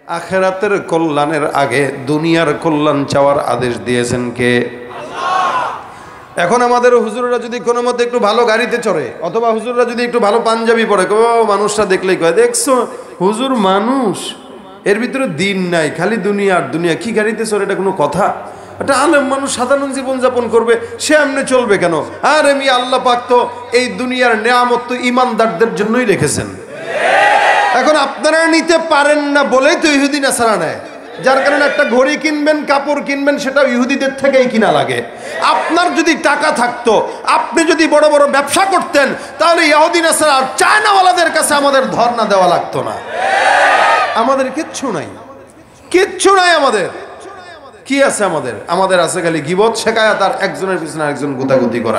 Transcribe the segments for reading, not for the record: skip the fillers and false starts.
আখিরাতের কল্যাণের আগে দুনিয়ার কল্যাণ চাওয়ার আদেশ দিয়েছেন কে? এখন আমাদের হুজুররা যদি কোনো মতে একটু ভালো গাড়িতে চড়ে, অথবা হুজুররা যদি একটু ভালো পাঞ্জাবি পরে, মানুষটা দেখলেই কয়, দেখছো হুজুর মানুষ, এর ভিতরে দিন নাই, খালি দুনিয়ার দুনিয়া, কি গাড়িতে চড়ে, এটা কোনো কথা? একটা আলেম মানুষ সাধারণ জীবনযাপন করবে, সে এমনি চলবে কেন? আর এমনি আল্লাহ পাক তো এই দুনিয়ার নেয়ামত তো ইমানদারদের জন্যই রেখেছেন। এখন আপনারা নিতে পারেন না বলেই তো ইহুদি নাসারা নেয়, যার কারণে একটা ঘড়ি কিনবেন, কাপড় কিনবেন, সেটা ইহুদিদের থেকেই কিনা লাগে। আপনার যদি টাকা থাকতো, আপনি যদি বড় বড় ব্যবসা করতেন, তাহলে ইহুদি নাসারা আর চায়নাওয়ালাদের কাছে আমাদের ধর্ণা দেওয়া লাগতো না। আমাদের কিচ্ছু নাই, কিচ্ছু নাই। আমাদের কি আছে? আমাদের আছে খালি গীবত শেখায়, তার একজনের পিছনে একজন গুতাগুতি করা।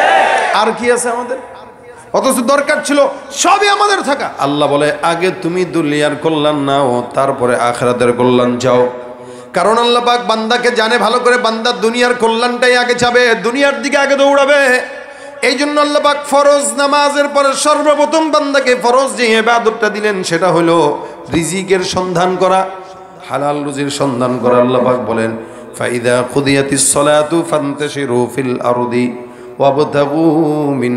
আর কি আছে আমাদের? অথচ দরকার ছিল সবই আমাদের থাকা। আল্লাহ বলে, আগে তুমি দুনিয়ার কল্যাণ নাও, তারপরে আখিরাতের কল্যাণ চাও। কারণ আল্লাহ পাক বান্দাকে জানে ভালো করে, বান্দা দুনিয়ার কল্যাণটাই আগে চাবে, দুনিয়ার দিকে আগে দৌড়াবে। এই জন্য আল্লাহ পাক ফরজ নামাজের পরে সর্বপ্রথম বান্দাকে ফরজ যে ইবাদতটা দিলেন, সেটা হলো রিজিকের সন্ধান করা, হালাল রুজির সন্ধান করা। আল্লাহ পাক বলেন, ফাইদা কুদিয়াতিস সালাতু ফান্তাশিরু ফিল আরদি ওয়াবতাগু মিন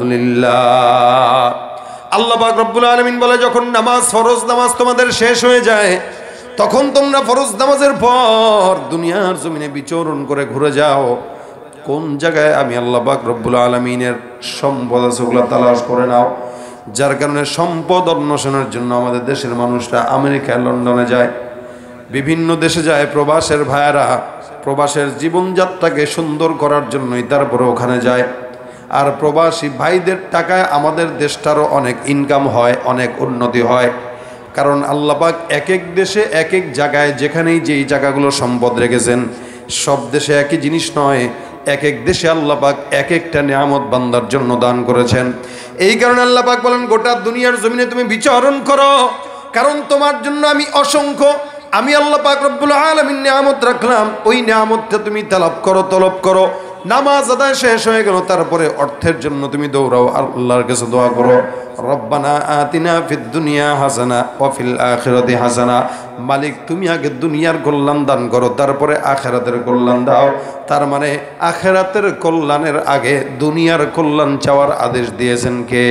ফাদলিল্লাহ। আল্লাহ পাক রব্বুল আলামিন বলে, যখন নামাজ, ফরজ নামাজ তোমাদের শেষ হয়ে যায়, তখন তোমরা ফরজ নামাজের পর দুনিয়ার জমিনে বিচরণ করে ঘুরে যাও। কোন জায়গায় আমি আল্লাহ পাক রব্বুল আলামিনের সম্পদ আছে, ওগুলো তালাশ করে নাও। যার কারণে সম্পদ অন্বেষণের জন্য আমাদের দেশের মানুষরা আমেরিকা, লন্ডনে যায়, বিভিন্ন দেশে যায়। প্রবাসের ভাইয়েরা প্রবাসের জীবনযাত্রাকে সুন্দর করার জন্যই তারপরে ওখানে যায়। আর প্রবাসী ভাইদের টাকায় আমাদের দেশটারও অনেক ইনকাম হয়, অনেক উন্নতি হয়। কারণ আল্লাহ পাক এক এক দেশে এক এক জায়গায়, যেখানেই যেই জায়গাগুলো সম্পদ রেখেছেন, সব দেশে একই জিনিস নয়, এক এক দেশে আল্লাহ পাক এক একটা নিয়ামত বান্দার জন্য দান করেছেন। এই কারণে আল্লাহ পাক বলেন, গোটা দুনিয়ার জমিনে তুমি বিচরণ করো, কারণ তোমার জন্য আমি অসংখ্য, আমি আল্লাহ পাক রব্বুল আলামিন নিয়ামত রাখলাম। ওই নিয়ামতটা তুমি তলব করো। নামাজ আদায় শেষ হয়ে গেল, তারপরে অর্থের জন্য তুমি দৌড়াও, আল্লাহর কাছে দোয়া করো, রব্বানা আতিনা ফিদ দুনিয়া হাসানা ওয়া ফিল আখিরাতি হাসানা। মালিক তুমি আগে দুনিয়ার কল্যাণ দান করো, তারপরে আখিরাতের কল্যাণ দাও। তার মানে আখিরাতের কল্যাণের আগে দুনিয়ার কল্যাণ চাওয়ার আদেশ দিয়েছেন কে?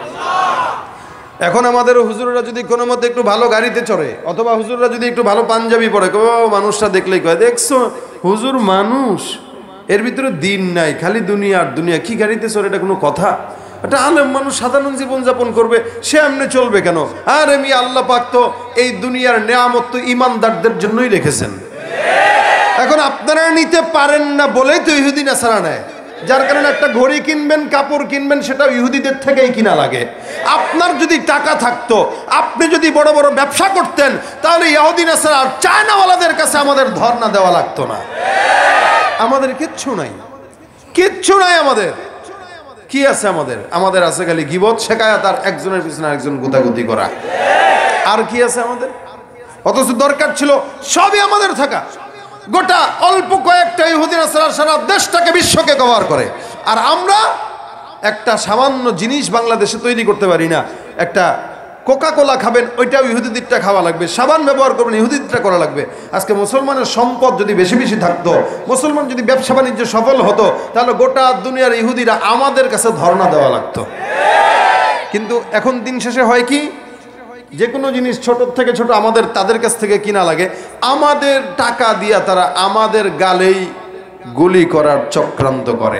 এখন আমাদের হুজুররা যদি কোনো মতে একটু ভালো গাড়িতে চড়ে, অথবা হুজুররা যদি একটু ভালো পাঞ্জাবি পরে, মানুষটা দেখলেই কয়, দেখছো হুজুর মানুষ, এর ভিতরে দিন নাই, খালি দুনিয়ার দুনিয়া, কি গাড়িতে চড়ে, এটা কোনো কথা? একটা আলেম মানুষ সাধারণ জীবনযাপন করবে, সে এমনি চলবে কেন? আর এমনি আল্লাহ পাক তো এই দুনিয়ার নেয়ামত তো ইমানদারদের জন্যই রেখেছেন। এখন আপনারা নিতে পারেন না বলেই তো ইহুদি নাসারা নেয়, যার কারণে একটা ঘড়ি কিনবেন, কাপড় কিনবেন, সেটা ইহুদিদের থেকেই কিনা লাগে। আপনার যদি টাকা থাকতো, আপনি যদি বড় বড় ব্যবসা করতেন, তাহলে ইহুদি নাসারা আর চায়নাওয়ালাদের কাছে আমাদের ধর্ণা দেওয়া লাগতো না। আমাদের কিচ্ছু নাই, কিচ্ছু নাই। আমাদের কি আছে? আমাদের আছে খালি গীবত শেখায়, তার একজনের পিছনে একজন গুতাগুতি করা। আর কি আছে আমাদের? অথচ দরকার ছিল সবই আমাদের থাকা। গোটা অল্প কয়েকটা ইহুদি নাসারা সারা দেশটাকে, বিশ্বকে কভার করে। আর আমরা একটা সামান্য জিনিস বাংলাদেশে তৈরি করতে পারি না। একটা কোকা কোলা খাবেন, ওইটাও ইহুদিদেরটা খাওয়া লাগবে। সাবান ব্যবহার করবেন, ইহুদিদেরটা করা লাগবে। আজকে মুসলমানের সম্পদ যদি বেশি বেশি থাকতো, মুসলমান যদি ব্যবসা বাণিজ্য সফল হতো, তাহলে গোটা দুনিয়ার ইহুদিরা আমাদের কাছে ধর্ণা দেওয়া লাগতো। কিন্তু এখন দিন শেষে হয় কি, যে কোনো জিনিস ছোট থেকে ছোট আমাদের তাদের কাছ থেকে কিনা লাগে। আমাদের টাকা দিয়া তারা আমাদের গালেই গুলি করার চক্রান্ত করে।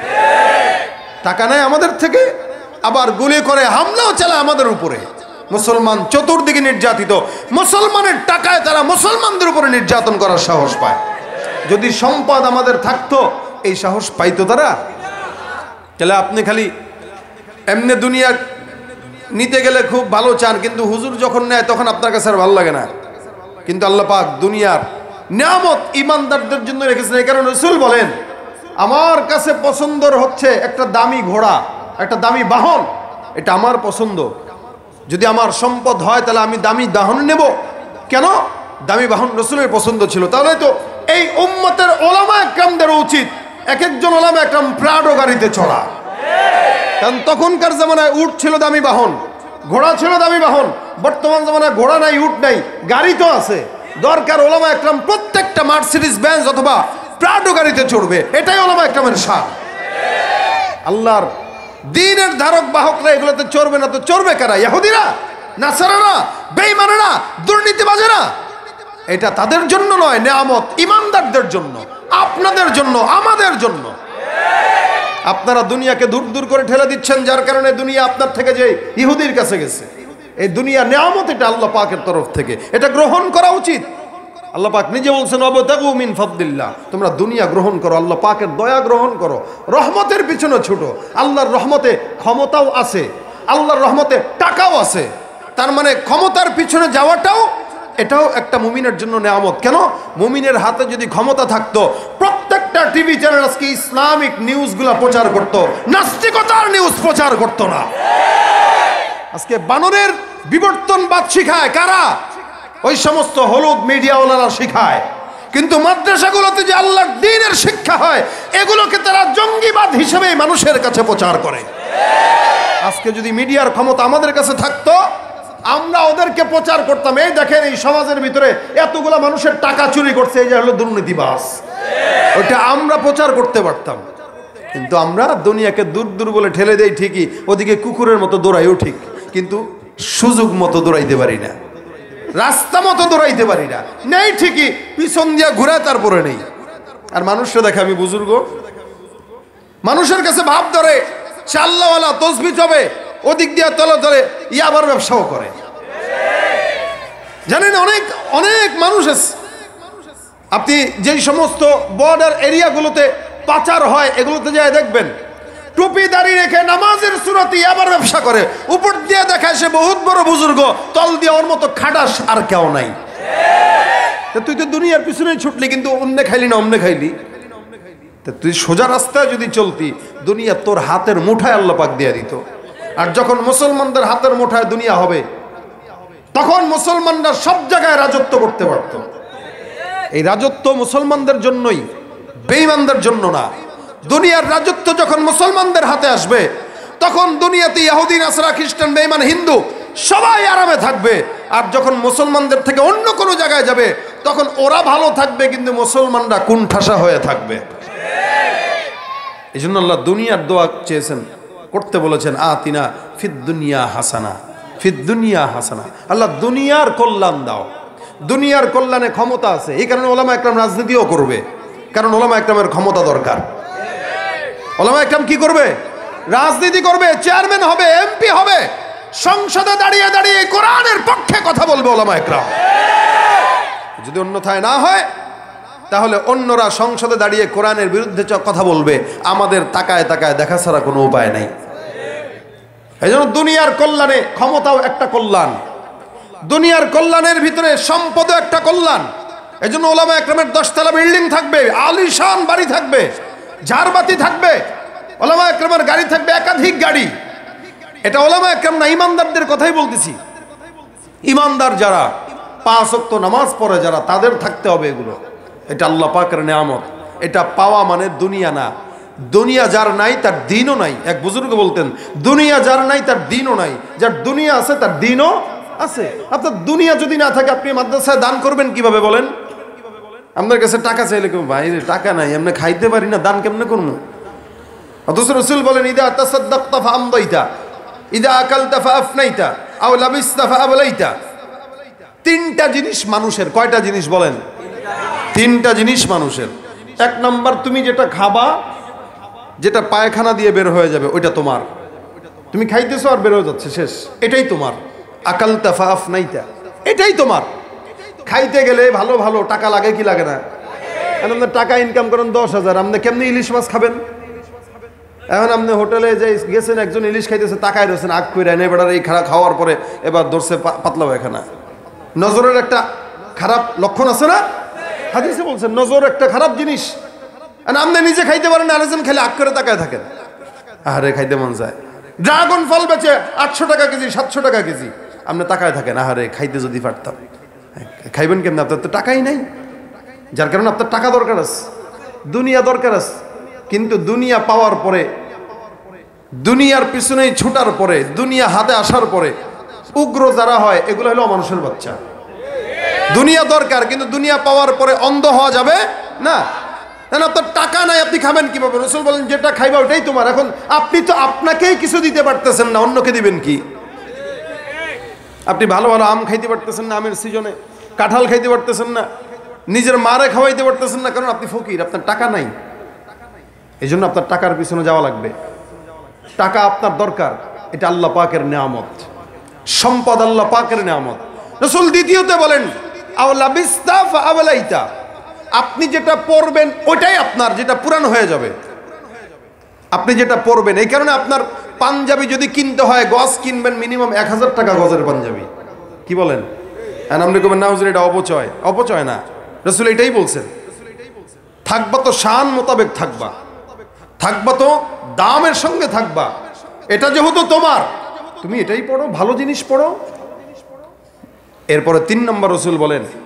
টাকা নেয় আমাদের থেকে, আবার গুলি করে, হামলাও চালায় আমাদের উপরে। মুসলমান চতুর্দিকে নির্যাতিত, মুসলমানের টাকায় তারা মুসলমানদের উপরে নির্যাতন করার সাহস পায়। যদি সম্পদ আমাদের থাকতো, এই সাহস পাইতো তারা? তাহলে আপনি খালি এমনি দুনিয়া নিতে গেলে খুব ভালো চান, কিন্তু হুজুর যখন নেয় তখন আপনার কাছে আর ভালো লাগে না। কিন্তু আল্লাহ পাক দুনিয়ার নিয়ামত ইমানদারদের জন্য রেখেছেন। এই কারণে রাসূল বলেন, আমার কাছে পছন্দর হচ্ছে একটা দামি ঘোড়া, একটা দামি বাহন, এটা আমার পছন্দ। যদি আমার সম্পদ হয়, তাহলে আমি দামি বাহন নেব। কেন? দামি বাহন রাসূলের পছন্দ ছিল। তাহলে তো এই উম্মতের ওলামা একরামদের উচিত এক একজন ওলামা একরাম প্রাডো গাড়িতে চড়া। কারণ তখনকার জামানায় উট ছিল দামি বাহন, ঘোড়া ছিল দামি বাহন, বর্তমান জামানায় ঘোড়া নাই, উট নাই, গাড়ি তো আছে। দরকার ওলামা একরাম প্রত্যেকটা মার্সিডিজ বেঞ্জ অথবা প্রাডো গাড়িতে চড়বে, এটাই ওলামা একরামের শান। আল্লাহর দ্বীনের ধারক বাহকরা এগুলোতে চড়বে না তো চড়বে কারা? ইহুদিরা, নাসারারা, বেঈমানেরা, দুর্নীতিবাজেরা। এটা তাদের জন্য নয়, নেয়ামত ইমানদারদের জন্য, আপনাদের জন্য, আমাদের জন্য। আপনারা দুনিয়াকে দূর দূর করে ঠেলে দিচ্ছেন, যার কারণে দুনিয়া আপনার থেকে যে ইহুদির কাছে গেছে। এই দুনিয়া নেয়ামত, এটা আল্লাহ পাকের তরফ থেকে, এটা গ্রহণ করা উচিত। আল্লাহ পাক নিজে বলছেন ওয়াবতাগু মিন ফাদলিল্লাহ, তোমরা দুনিয়া গ্রহণ করো, আল্লাহ পাকের দয়া গ্রহণ করো, রহমতের পিছনে ছুটো। আল্লাহর রহমতে ক্ষমতাও আছে, আল্লাহর রহমতে টাকাও আছে। তার মানে ক্ষমতার পিছনে যাওয়াটাও এটাও একটা মুমিনের জন্য নেয়ামত। কেন? মুমিনের হাতে যদি ক্ষমতা থাকতো, প্রত্যেকটা টিভি চ্যানেল আজকে ইসলামিক নিউজগুলা প্রচার করত, নাস্তিকতার নিউজ প্রচার করত না। আজকে বানরের বিবর্তনবাদ শিখায় কারা? ওই সমস্ত হলুদ মিডিয়াওয়ালারা শিখায়। কিন্তু মাদ্রাসাগুলোতে যে আল্লাহর দ্বীনের শিক্ষা হয়, এগুলোকে তারা জঙ্গিবাদ হিসেবে মানুষের কাছে প্রচার করে। আজকে যদি মিডিয়ার ক্ষমতা আমাদের কাছে থাকতো, আমরা ওদেরকে প্রচার করতাম, এই দেখেন এই সমাজের ভিতরে এতগুলা মানুষের টাকা চুরি করছে, এই যে হলো দুর্নীতিবাজ, ওইটা আমরা প্রচার করতে পারতাম। কিন্তু আমরা দুনিয়াকে দূর দূর বলে ঠেলে দেই ঠিকই, ওদিকে কুকুরের মতো দৌড়াইও ঠিক, কিন্তু সুযোগ মতো দৌড়াইতে পারি না, রাস্তা মতো দৌড়াইতে পারি না। নেই ঠিকই, পিছন দিয়া ঘুরে তারপরে নেই। আর মানুষরা দেখে, আমি বুজুর্গ, মানুষের কাছে ভাব ধরে সে আল্লাহওয়ালা, তসবিহ হবে, ওদিক দিয়া তলে তলে ইয়াবার ব্যবসাও করে। জানেন, অনেক অনেক মানুষ আছে, আপনি যেই সমস্ত বর্ডার এরিয়াগুলোতে পাচার হয়, এগুলোতে যায় দেখবেন, টুপি দাঁড়িয়ে রেখে নামাজের সুরতি আবার ব্যবসা করে, উপর দিয়ে দেখায় সে বহুত বড় বুজুর্গ, তল দিয়ে ওর মতো খাটাস আর কেউ নাই। তুই তো দুনিয়ার পিছনেই ছুটলি, কিন্তু অমনে খাইলি না অমনে খাইলি। তুই সোজা রাস্তায় যদি চলতি, দুনিয়া তোর হাতের মুঠায় আল্লাহ পাক দিয়ে দিত। আর যখন মুসলমানদের হাতের মুঠায় দুনিয়া হবে, তখন মুসলমানরা সব জায়গায় রাজত্ব করতে পারত। এই রাজত্ব মুসলমানদের জন্যই, বেঈমানদের জন্য না। দুনিয়ার রাজত্ব যখন মুসলমানদের হাতে আসবে, তখন দুনিয়াতে ইহুদি, নাসারা, খ্রিস্টান, বেঈমান, হিন্দু সবাই আরামে থাকবে। আর যখন মুসলমানদের থেকে অন্য কোনো জায়গায় যাবে, তখন ওরা ভালো থাকবে, কিন্তু মুসলমানরা কুণ্ঠাসা হয়ে থাকবে। এই জন্য আল্লাহ দুনিয়ার দোয়া চেয়েছেন, করতে বলেছেন, আতিনা ফিদ দুনিয়া হাসানা, ফিদ দুনিয়া হাসানা। আল্লাহ দুনিয়ার কল্যাণ দাও। দুনিয়ার কল্যাণে ক্ষমতা আছে, এই কারণে ওলামা একরাম রাজনীতিও করবে, কারণ ওলামা একরামের ক্ষমতা দরকার। ওলামা একরাম কি করবে? রাজনীতি করবে, চেয়ারম্যান হবে, এমপি হবে, সংসদে দাঁড়িয়ে দাঁড়িয়ে কোরআনের পক্ষে কথা বলবে ওলামা একরাম। যদি অন্যথায় না হয়, তাহলে অন্যরা সংসদে দাঁড়িয়ে কোরআনের বিরুদ্ধে কথা বলবে, আমাদের তাকায় তাকায় দেখা ছাড়া কোনো উপায় নাই। এই জন্য দুনিয়ার কল্যাণে ক্ষমতাও একটা কল্যাণ, দুনিয়ার কল্যাণের ভিতরে সম্পদও একটা কল্যাণ। এই জন্য ওলামা একরামের 10 তলা বিল্ডিং থাকবে, আলিশান বাড়ি থাকবে, ঝাড়বাতি থাকবে, ওলামা একরামের গাড়ি থাকবে, একাধিক গাড়ি। এটা ওলামা একরাম না, ইমানদারদের কথাই বলতেছি। ইমানদার যারা, 5 ওয়াক্ত নামাজ পড়ে যারা, তাদের থাকতে হবে এগুলো। এটা আল্লাহ পাকের নেয়ামত। এটা পাওয়া মানে দুনিয়া না। দুনিয়া যার নাই তার দিনও নাই। এক বুজুর্গ বলতেন, দুনিয়া যার নাই তার দিনও নাই, যার দুনিয়া আছে তার দিনও আছে। আপনার দুনিয়া যদি না থাকে, আপনি মাদ্রাসায় দান করবেন কিভাবে বলেন? আপনার কাছে টাকা চাইলে কেউ, ভাই টাকা নাই, এমনি খাইতে পারি না, দান কেমনে করবো? অথচ রাসূল বলেন, ইদা তাসাদ্দাকতা ফাআমদাইতা, ইদা আকালতা ফাআফনাইতা, আও লাবিসতা ফাআবলাইতা। 3টা জিনিস মানুষের। কয়টা জিনিস বলেন? 3টা জিনিস মানুষের। 1 নাম্বার, তুমি যেটা খাবা, যেটা পায়খানা দিয়ে বের হয়ে যাবে, ওইটা তোমার। তুমি খাইতেছো আর বের হয়ে যাচ্ছে, শেষ, এটাই তোমার। আকালতা ফাআফনাইতা, এটাই তোমার। খাইতে গেলে ভালো ভালো টাকা লাগে কি লাগে না? আপনি টাকা ইনকাম করেন 10,000, আপনি কেমনি ইলিশ মাছ খাবেন? এখন আপনি হোটেলে যে গেছেন, একজন ইলিশ খাইতেছে, তাকায় রয়েছেন আগ করে, এনে বেড়ার এই খাওয়ার পরে এবার ধরছে পাতলা পায়খানা। নজরের একটা খারাপ লক্ষণ আছে না? হাদিসে বলছেন নজর একটা খারাপ জিনিস। আপনি নিজে খাইতে পারেন, আরেকজন খেলে আগ করে তাকায় থাকেন, আহারে খাইতে মন যায়। ড্রাগন ফল বেচে 800 টাকা কেজি, 700 টাকা কেজি, আপনি তাকায় থাকেন, আহারে খাইতে যদি পারতাম। খাইবেন কেমন? আপনার তো টাকাই নাই, যার কারণে আপনার টাকা দরকার আছে, দুনিয়া দরকার আছে। কিন্তু দুনিয়া পাওয়ার পরে, দুনিয়ার পিছনেই ছুটার পরে, দুনিয়া হাতে আসার পরে উগ্র যারা হয় এগুলো হলো মানুষের বাচ্চা। দুনিয়া দরকার, কিন্তু দুনিয়া পাওয়ার পরে অন্ধ হওয়া যাবে না। আপনার টাকা নাই, আপনি খাবেন কিভাবে? রাসূল বলেন যেটা খাইবা ওটাই তোমার। এখন আপনি তো আপনাকেই কিছু দিতে পারতেছেন না, অন্যকে দিবেন কি? আপনি ভালো ভালো আম খাইতে পারতেছেন না, আমের সিজনে কাঁঠাল খাইতে পারতেছেন না, নিজের মারে খাওয়াইতে পারতেছেন না, কারণ আপনি ফকির, আপনার টাকা নাই। এই জন্য আপনার টাকার পিছনে যাওয়া লাগবে। টাকা আপনার দরকার, এটা আল্লাহ পাকের নেয়ামত, সম্পদ আল্লাহ পাকের নেয়ামত। রাসূল দ্বিতীয়তে বলেন আওলা বিস্তাফ আওলাইতা, আপনি যেটা পরবেন ওটাই আপনার, যেটা পুরানো হয়ে যাবে। আপনি যেটা পরবেন, এই কারণে আপনার পাঞ্জাবি যদি কিনতে হয়, গজ কিনবেন মিনিমাম 1000 টাকা গজের পাঞ্জাবি। কি বলেন? হ্যাঁ, আপনি কবেন না হুজুর এটা অপচয়। অপচয় না, রাসূল এটাই বলছেন। থাকবা তো শান মোতাবেক থাকবা, থাকবা তো দামের সঙ্গে থাকবা। এটা যেহেতু তোমার, তুমি এটাই পড়ো, ভালো জিনিস পড়ো। এরপরে 3 নম্বর রাসূল বলেন